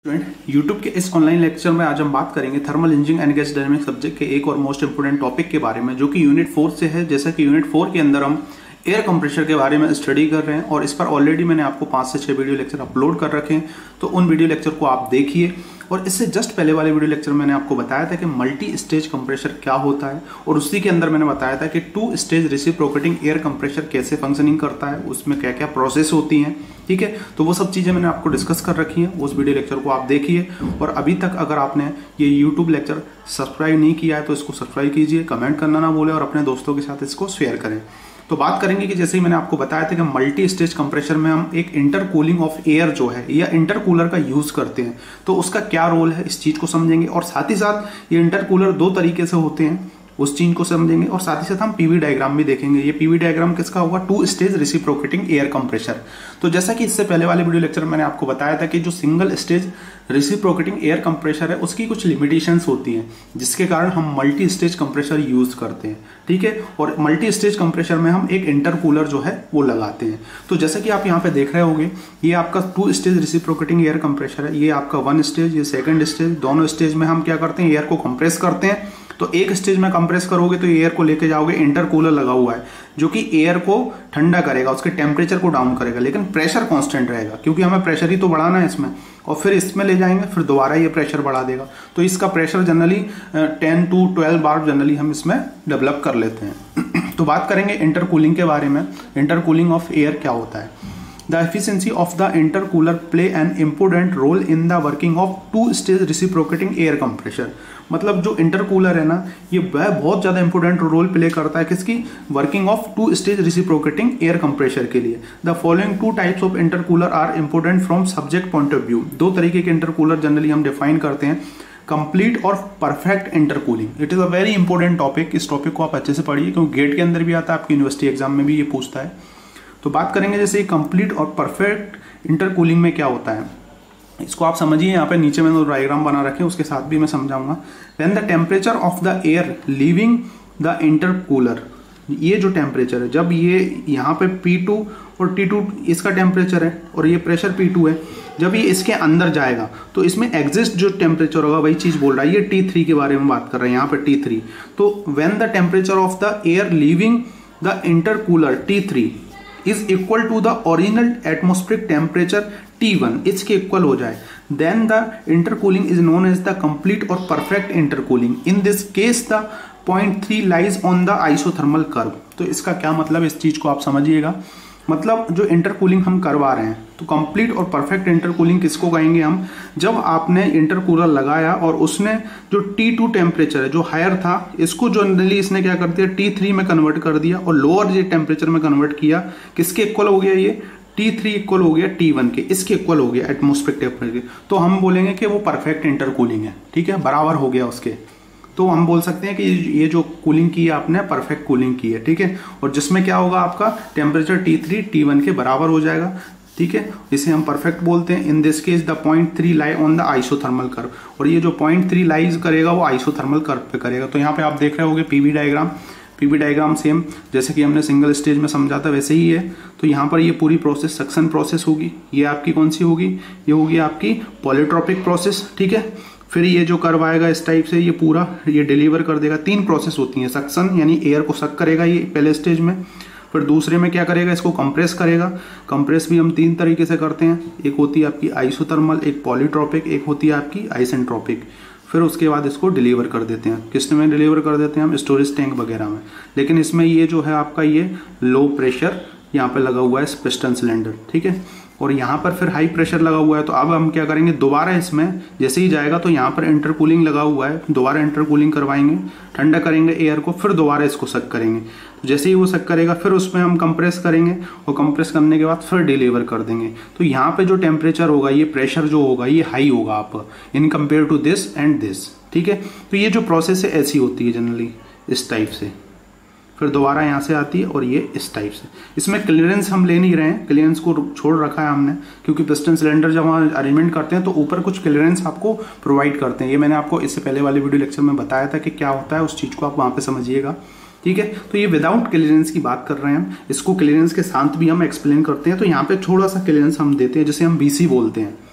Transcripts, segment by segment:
YouTube के इस online lecture में आज हम बात करेंगे thermal engineering and gas dynamics subject के एक और मोस्ट इंपोर्टेंट टॉपिक के बारे में, जो कि यूनिट 4 से है। जैसा कि यूनिट 4 के अंदर हम एयर कंप्रेशर के बारे में स्टडी कर रहे हैं और इस पर ऑलरेडी मैंने आपको 5 से 6 वीडियो लेक्चर अपलोड कर रखे हैं, तो उन वीडियो लेक्चर को आप देखिए। और इससे जस्ट पहले वाले वीडियो लेक्चर में मैंने आपको बताया था कि मल्टी स्टेज कंप्रेशर क्या होता है, और उसी के अंदर मैंने बताया था कि 2 स्टेज रेसिप्रोकेटिंग एयर कंप्रेशर कैसे फंक्शनिंग करता है, उसमें क्या क्या प्रोसेस होती हैं। ठीक है, तो वो सब चीज़ें मैंने आपको डिस्कस कर रखी हैं, उस वीडियो लेक्चर को आप देखिए। और अभी तक अगर आपने ये यूट्यूब लेक्चर सब्सक्राइब नहीं किया है तो इसको सब्सक्राइब कीजिए, कमेंट करना ना भूलें और अपने दोस्तों के साथ इसको शेयर करें। तो बात करेंगे कि जैसे ही मैंने आपको बताया था कि मल्टी स्टेज कंप्रेशर में हम एक इंटरकूलिंग ऑफ एयर जो है या इंटरकूलर का यूज करते हैं, तो उसका क्या रोल है इस चीज को समझेंगे। और साथ ही साथ ये इंटरकूलर 2 तरीके से होते हैं, उस चीज को समझेंगे। और साथ ही साथ हम पीवी डायग्राम भी देखेंगे। ये पीवी डायग्राम किसका होगा? 2 स्टेज रेसिप्रोकेटिंग एयर कंप्रेशर। तो जैसा कि इससे पहले वाले वीडियो लेक्चर में मैंने आपको बताया था कि जो single stage reciprocating air compressor है उसकी कुछ लिमिटेशंस होती हैं, जिसके कारण हम मल्टी स्टेज कंप्रेशर यूज करते हैं। ठीक है, और मल्टी स्टेज कंप्रेशर में हम एक इंटरकूलर जो है वो लगाते हैं। तो जैसा कि आप यहाँ पे देख रहे होंगे, ये आपका 2 स्टेज रेसिप्रोकेटिंग एयर कंप्रेशर है। ये आपका 1 स्टेज, ये 2nd स्टेज। दोनों स्टेज में हम क्या करते हैं? एयर को कंप्रेस करते हैं। तो एक स्टेज में कंप्रेस करोगे तो एयर को लेके जाओगे, इंटरकूलर लगा हुआ है जो कि एयर को ठंडा करेगा, उसके टेम्परेचर को डाउन करेगा, लेकिन प्रेशर कांस्टेंट रहेगा, क्योंकि हमें प्रेशर ही तो बढ़ाना है इसमें। और फिर इसमें ले जाएंगे, फिर दोबारा ये प्रेशर बढ़ा देगा। तो इसका pressure generally 10 to 12 bar generally हम इसमें डेवलप कर लेते हैं। तो बात करेंगे इंटरकूलिंग के बारे में। इंटरकूलिंग ऑफ एयर क्या होता है? The efficiency of the intercooler play an important role in the working of 2 stage reciprocating air compressor। मतलब जो इंटरकूलर है ना, ये वह बहुत ज़्यादा इंपॉर्टेंट रोल प्ले करता है किसकी? Working of 2 stage reciprocating air compressor के लिए। The following 2 types of intercooler are important from subject point of view. 2 तरीके के इंटरकूलर जनरली हम डिफाइन करते हैं, कंप्लीट और perfect intercooling. It is a very important topic. इस टॉपिक को आप अच्छे से पढ़िए, क्योंकि गेट के अंदर भी आता है, आपकी यूनिवर्सिटी एग्जाम में भी ये पूछता है। तो बात करेंगे जैसे कंप्लीट और परफेक्ट इंटरकूलिंग में क्या होता है, इसको आप समझिए। यहाँ पे नीचे मैंने डायग्राम बना रखे, उसके साथ भी मैं समझाऊंगा। When the temperature of the air leaving the intercooler, ये जो टेम्परेचर है, जब ये यहाँ पे P2 और T2 इसका टेम्परेचर है और ये प्रेशर P2 है, जब ये इसके अंदर जाएगा तो इसमें एग्जिस्ट जो टेम्परेचर होगा वही चीज बोल रहा है। ये T3 के बारे में बात कर रहे हैं यहाँ पे, T3। तो when the temperature of the air leaving the intercooler T3 is equal to the original atmospheric temperature T1, इसके इक्वल हो जाए, then the intercooling is known as the complete और perfect intercooling. In this case the point 3 lies on the isothermal curve. तो इसका क्या मतलब, इस चीज को आप समझिएगा। मतलब जो इंटरकूलिंग हम करवा रहे हैं, तो कंप्लीट और परफेक्ट इंटरकूलिंग किसको कहेंगे हम? जब आपने इंटरकूलर लगाया और उसने जो T2 टेम्परेचर है जो हायर था, इसको जनरली इसने क्या कर दिया? T3 में कन्वर्ट कर दिया और लोअर जो टेम्परेचर में कन्वर्ट किया। किसके इक्वल हो गया? ये T3 इक्वल हो गया T1 के, इसके इक्वल हो गया एटमॉस्फेरिक टेम्परेचर। तो हम बोलेंगे कि वो परफेक्ट इंटरकूलिंग है। ठीक है, बराबर हो गया उसके। तो हम बोल सकते हैं कि ये जो कूलिंग की है आपने, परफेक्ट कूलिंग की है। ठीक है, और जिसमें क्या होगा, आपका टेम्परेचर T3 T1 के बराबर हो जाएगा। ठीक है, इसे हम परफेक्ट बोलते हैं। In this case the point 3 lie on the isothermal curve, और ये जो पॉइंट 3 लाइज करेगा वो आइसोथर्मल कर्व पे करेगा। तो यहाँ पे आप देख रहे होगे PV diagram. PV diagram same जैसे कि हमने सिंगल स्टेज में समझा था वैसे ही है। तो यहाँ पर ये पूरी प्रोसेस सक्शन प्रोसेस होगी। ये आपकी कौन सी होगी? ये होगी आपकी पॉलीट्रोपिक प्रोसेस। ठीक है, फिर ये जो कर्व आएगा इस टाइप से, ये पूरा ये डिलीवर कर देगा। 3 प्रोसेस होती हैं। सक्शन यानी एयर को सक करेगा ये पहले स्टेज में, फिर दूसरे में क्या करेगा? इसको कंप्रेस करेगा। कंप्रेस भी हम 3 तरीके से करते हैं। एक होती है आपकी आइसोथर्मल, एक पॉलीट्रोपिक, एक होती है आपकी आइसेंट्रोपिक। फिर उसके बाद इसको डिलीवर कर देते हैं। किस में डिलीवर कर देते हैं हम? स्टोरेज टैंक वगैरह में। लेकिन इसमें ये जो है आपका ये लो प्रेशर यहाँ पे लगा हुआ है पिस्टन सिलेंडर। ठीक है, और यहाँ पर फिर हाई प्रेशर लगा हुआ है। तो अब हम क्या करेंगे? दोबारा इसमें जैसे ही जाएगा तो यहाँ पर इंटरकूलिंग लगा हुआ है, दोबारा इंटरकूलिंग करवाएंगे, ठंडा करेंगे एयर को, फिर दोबारा इसको सक करेंगे। तो जैसे ही वो सक करेगा फिर उसमें हम कंप्रेस करेंगे, और कंप्रेस करने के बाद फिर डिलीवर कर देंगे। तो यहाँ पे जो टेम्परेचर होगा, ये प्रेशर जो होगा, ये हाई होगा आप in compare to this and this. ठीक है, तो ये जो प्रोसेस है ऐसी होती है जनरली, इस टाइप से। फिर दोबारा यहाँ से आती है और ये इस टाइप से। इसमें क्लियरेंस हम ले नहीं रहे हैं, क्लियरेंस को छोड़ रखा है हमने, क्योंकि पिस्टन सिलेंडर जब हम अरेंजमेंट करते हैं तो ऊपर कुछ क्लियरेंस आपको प्रोवाइड करते हैं। ये मैंने आपको इससे पहले वाले वीडियो लेक्चर में बताया था कि क्या होता है, उस चीज़ को आप वहाँ पे समझिएगा। ठीक है, तो ये विदाउट क्लियरेंस की बात कर रहे हैं हम। इसको क्लियरेंस के साथ भी हम एक्सप्लेन करते हैं। तो यहाँ पे थोड़ा सा क्लियरेंस हम देते हैं, जिसे हम BC बोलते हैं।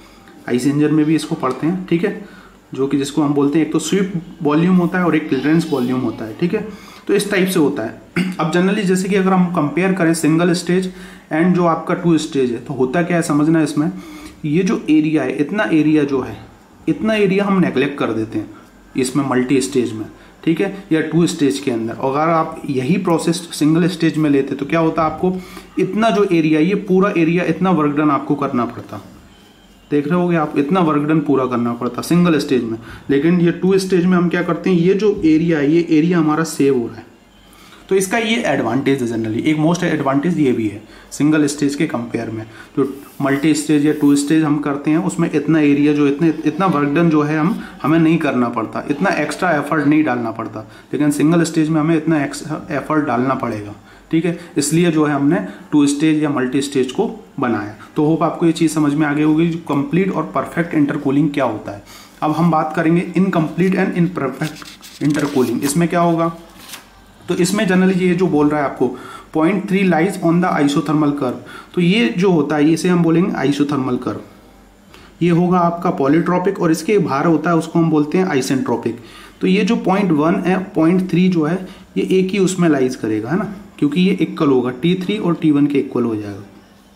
आईसी इंजन में भी इसको पढ़ते हैं, ठीक है, जो कि जिसको हम बोलते हैं एक तो स्वीप वॉल्यूम होता है और एक क्लियरेंस वॉल्यूम होता है, ठीक है। तो इस टाइप से होता है। अब जनरली जैसे कि अगर हम कंपेयर करें सिंगल स्टेज एंड जो आपका 2 स्टेज है, तो होता क्या है समझना है इसमें, ये जो एरिया है, इतना एरिया जो है, इतना एरिया हम नेग्लेक्ट कर देते हैं इसमें मल्टी स्टेज में, ठीक है, या 2 स्टेज के अंदर। और अगर आप यही प्रोसेस सिंगल स्टेज में लेते तो क्या होता, आपको इतना जो एरिया, ये पूरा एरिया, इतना वर्क डन आपको करना पड़ता। देख रहे होगे आप, इतना वर्क डन पूरा करना पड़ता सिंगल स्टेज में। लेकिन ये 2 स्टेज में हम क्या करते हैं, ये जो एरिया है, ये एरिया हमारा सेव हो रहा है। तो इसका ये एडवांटेज है जनरली, एक मोस्ट एडवांटेज ये भी है सिंगल स्टेज के कंपेयर में। जो मल्टी स्टेज या 2 स्टेज हम करते हैं उसमें इतना एरिया जो इतना वर्क डन जो है हमें नहीं करना पड़ता, इतना एक्स्ट्रा एफर्ट नहीं डालना पड़ता। लेकिन सिंगल स्टेज में हमें इतना एक्स्ट्रा एफर्ट डालना पड़ेगा, ठीक है। इसलिए जो है हमने 2 स्टेज या मल्टी स्टेज को बनाया। तो होप आपको ये चीज़ समझ में आ गई होगी, कंप्लीट और परफेक्ट इंटरकूलिंग क्या होता है। अब हम बात करेंगे इनकम्प्लीट एंड इनपरफेक्ट इंटरकूलिंग। इसमें क्या होगा, तो इसमें जनरली ये जो बोल रहा है आपको 0.3 lies on the isothermal curve, तो ये जो होता है इसे हम बोलेंगे आइसोथर्मल कर्व। ये होगा आपका पॉलीट्रॉपिक और इसके बाहर होता है उसको हम बोलते हैं आइसेंट्रोपिक। तो ये जो 0.1 है, 0.3 जो है ये एक ही उसमें लाइज करेगा, है ना, क्योंकि ये इक्वल होगा, T3 और T1 के इक्वल हो जाएगा।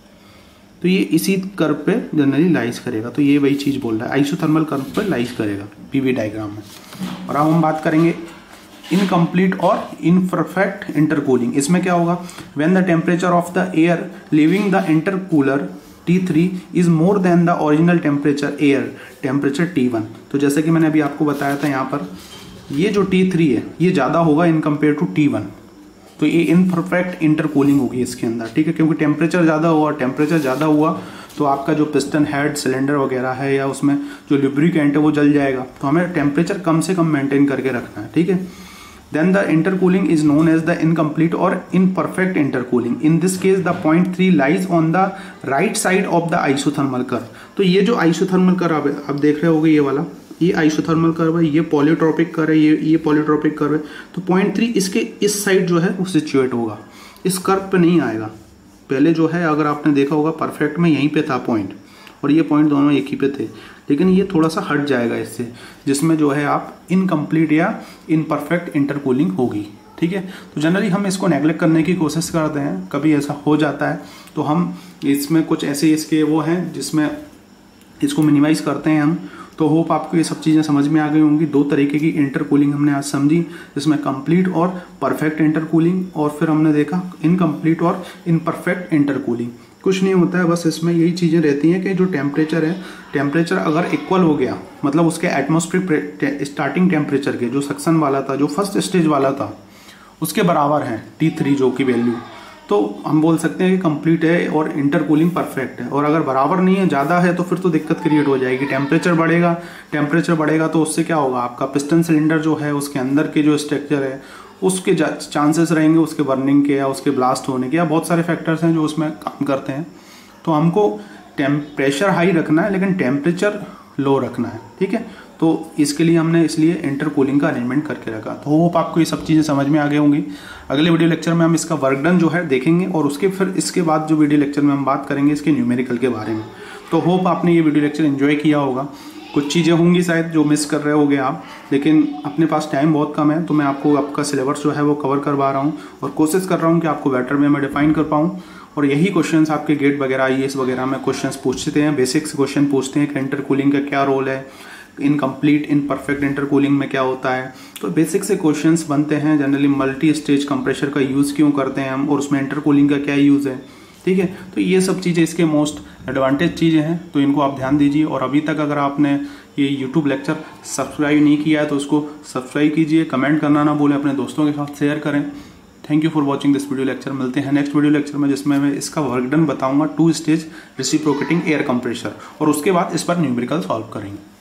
तो ये इसी कर्व पे जनरली लाइज करेगा। तो ये वही चीज़ बोल रहा है, आइसोथर्मल कर्व पे लाइज करेगा पीवी डायग्राम में। और अब हम बात करेंगे इनकम्प्लीट और इनपरफेक्ट इंटरकूलिंग। इसमें क्या होगा, when the temperature of the air leaving the intercooler T3 is more than the original temperature air temperature T1। तो जैसे कि मैंने अभी आपको बताया था, यहाँ पर ये जो T3 है ये ज़्यादा होगा इन कंपेयर टू T1। तो ये इनपरफेक्ट इंटरकूलिंग होगी इसके अंदर, ठीक है, क्योंकि टेम्परेचर ज़्यादा हुआ, टेम्परेचर ज़्यादा हुआ तो आपका जो पिस्टन हेड सिलेंडर वगैरह है या उसमें जो लुब्रिकेंट है वो जल जाएगा। तो हमें टेम्परेचर कम से कम मेंटेन करके रखना है, ठीक है। Then the intercooling is known as the incomplete or imperfect intercooling. In this case, the 0.3 lies on the right side of the isothermal curve. तो ये जो isothermal curve है, आप देख रहे होगे ये वाला, ये isothermal curve है, ये polytropic curve है, ये polytropic curve है। तो 0.3 इसके इस साइड जो है वो सिचुएट होगा, इस कर्व पे नहीं आएगा। पहले जो है अगर आपने देखा होगा परफेक्ट में यहीं पे था पॉइंट, और ये पॉइंट दोनों एक ही पे थे, लेकिन ये थोड़ा सा हट जाएगा इससे, जिसमें जो है आप इनकम्प्लीट या इनपरफेक्ट इंटरकूलिंग होगी, ठीक है। तो जनरली हम इसको नेगलेक्ट करने की कोशिश करते हैं, कभी ऐसा हो जाता है तो हम इसमें कुछ ऐसे इसके वो हैं जिसमें इसको मिनिमाइज करते हैं हम। तो होप आपको ये सब चीज़ें समझ में आ गई होंगी। 2 तरीके की इंटरकूलिंग हमने आज समझी, जिसमें कंप्लीट और परफेक्ट इंटरकूलिंग, और फिर हमने देखा इनकम्प्लीट और इनपरफेक्ट इंटरकूलिंग। कुछ नहीं होता है, बस इसमें यही चीज़ें रहती हैं कि जो टेम्परेचर है, टेम्परेचर अगर इक्वल हो गया, मतलब उसके एटमॉस्फेरिक स्टार्टिंग टेम्परेचर के जो सक्शन वाला था, जो फर्स्ट स्टेज वाला था, उसके बराबर है T3 जो की वैल्यू, तो हम बोल सकते हैं कि कंप्लीट है और इंटरकूलिंग परफेक्ट है। और अगर बराबर नहीं है, ज़्यादा है, तो फिर तो दिक्कत क्रिएट हो जाएगी। टेम्परेचर बढ़ेगा तो उससे क्या होगा, आपका पिस्टन सिलेंडर जो है उसके अंदर के जो स्ट्रक्चर है उसके चांसेस रहेंगे उसके बर्निंग के या उसके ब्लास्ट होने के, या बहुत सारे फैक्टर्स हैं जो उसमें काम करते हैं। तो हमको प्रेशर हाई रखना है लेकिन टेम्परेचर लो रखना है, ठीक है। तो इसके लिए हमने इसलिए इंटरकूलिंग का अरेंजमेंट करके रखा। तो होप आपको ये सब चीज़ें समझ में आ गई होंगी। अगले वीडियो लेक्चर में हम इसका वर्क डन जो है देखेंगे, और उसके फिर इसके बाद जो वीडियो लेक्चर में हम बात करेंगे इसके न्यूमेरिकल के बारे में। तो होप आपने ये वीडियो लेक्चर एंजॉय किया होगा। कुछ चीज़ें होंगी शायद जो मिस कर रहे होगे आप, लेकिन अपने पास टाइम बहुत कम है, तो मैं आपको आपका सिलेबस जो है वो कवर करवा रहा हूँ और कोशिश कर रहा हूँ कि आपको बेटर वे में डिफाइन कर पाऊँ। और यही क्वेश्चंस आपके गेट वगैरह IAS वगैरह में क्वेश्चंस पूछते हैं, बेसिक्स क्वेश्चन पूछते हैं कि इंटरकूलिंग का क्या रोल है, इनकम्प्लीट इनपरफेक्ट इंटरकूलिंग में क्या होता है। तो बेसिक से क्वेश्चंस बनते हैं। जनरली मल्टी स्टेज कंप्रेशर का यूज़ क्यों करते हैं हम, और उसमें इंटरकूलिंग का क्या यूज़ है, ठीक है। तो ये सब चीज़ें इसके मोस्ट एडवांटेज चीज़ें हैं, तो इनको आप ध्यान दीजिए। और अभी तक अगर आपने ये YouTube लेक्चर सब्सक्राइब नहीं किया है तो उसको सब्सक्राइब कीजिए, कमेंट करना ना भूलें, अपने दोस्तों के साथ शेयर करें। Thank you for watching this video lecture. मिलते हैं नेक्स्ट वीडियो लेक्चर में, जिसमें मैं इसका वर्क डन बताऊंगा 2 स्टेज रेसिप्रोकेटिंग एयर कंप्रेशर, और उसके बाद इस पर न्यूमेरिकल सॉल्व करेंगे।